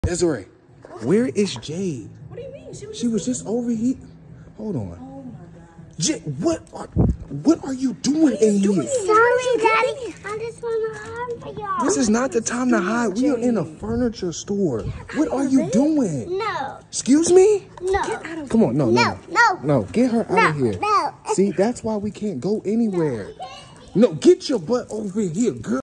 Desiree, where is Jade? What do you mean? She was just over here. Hold on. Oh my God. Jade, what are you doing in here? Sorry, Daddy. I just want to hide for y'all. This is not the time to hide. We are in a furniture store. What are you doing? No. Excuse me? No. Come on, no. No. Get her out of here. No. See, that's why we can't go anywhere. No, get your butt over here, girl.